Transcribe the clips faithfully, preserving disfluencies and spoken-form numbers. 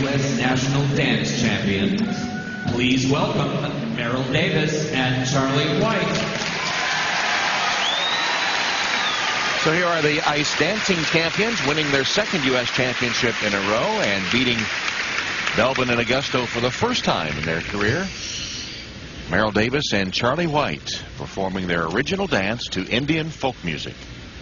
S National Dance Champions. Please welcome Merrill Davis and Charlie White. So here are the ice dancing champions, winning their second U S championship in a row and beating Melbourne and Augusto for the first time in their career. Merrill Davis and Charlie White performing their original dance to Indian folk music.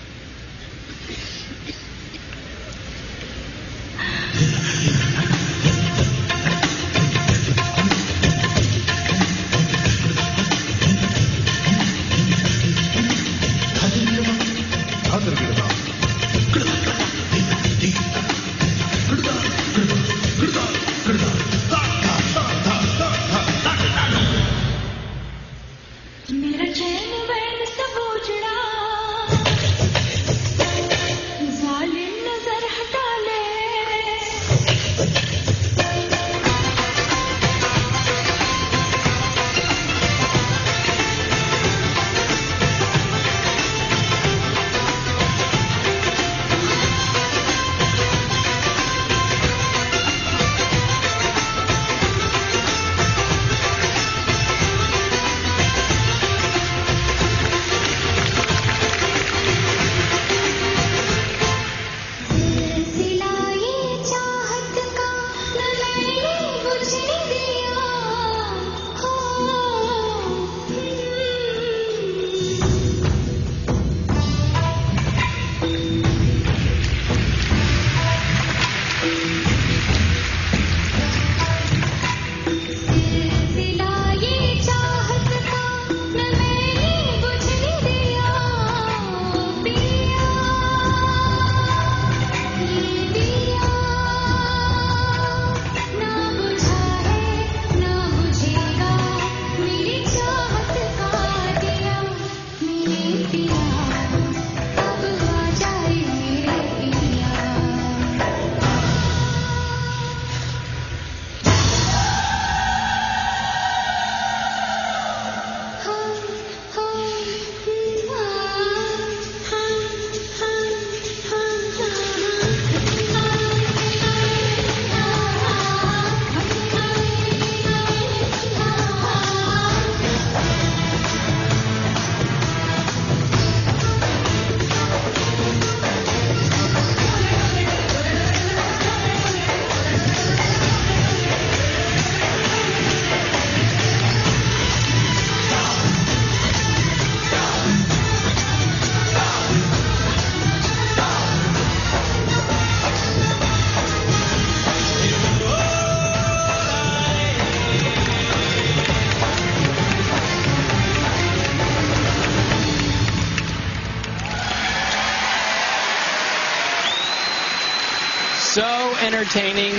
So entertaining.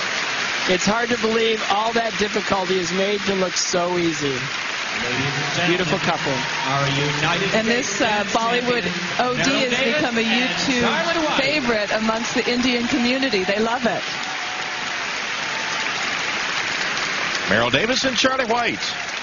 It's hard to believe all that difficulty is made to look so easy. Beautiful couple. Our United and this uh, Bollywood O D has become a YouTube favorite amongst the Indian community. They love it. Merrill Davis and Charlie White.